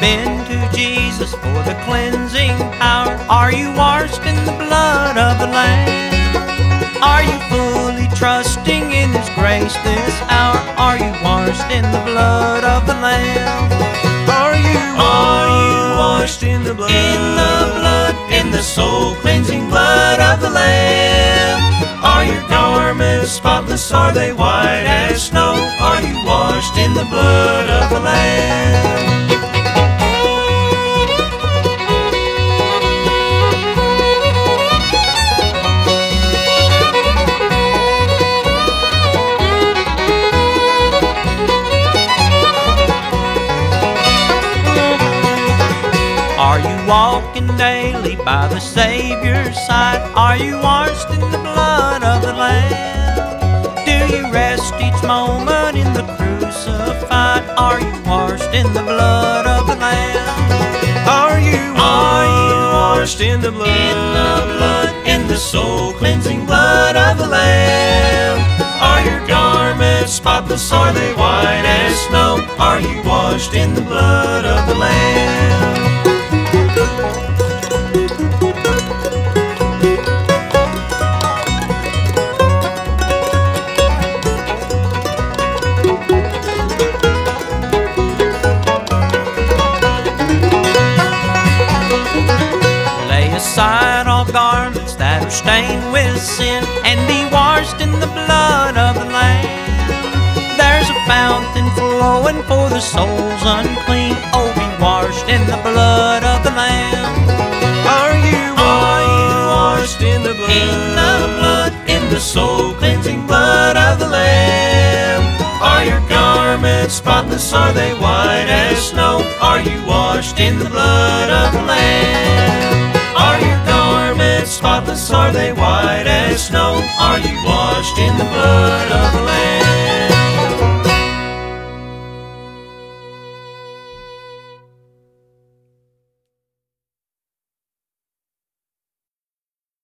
been to Jesus for the cleansing power? Are you washed in the blood of the Lamb? Are you fully trusting in His grace this hour? Are you washed in the blood of the Lamb? Are you washed in the blood? In the soul cleansing blood of the Lamb. Are your garments spotless? Are they white as snow? Are you washed in the blood of the Lamb? Are you walking daily by the Savior's side? Are you washed in the blood of the Lamb? Do you rest each moment in the crucified? Are you washed in the blood of the Lamb? Are you washed in the blood? In the soul cleansing blood of the Lamb. Are your garments spotless? Are they white as snow? Are you washed in the blood of the Lamb? Aside all garments that are stained with sin, and be washed in the blood of the Lamb. There's a fountain flowing for the souls unclean. Oh, be washed in the blood of the Lamb. Are you washed in the blood? In the soul cleansing blood of the Lamb. Are your garments spotless? Are they white as snow? Are you washed in the blood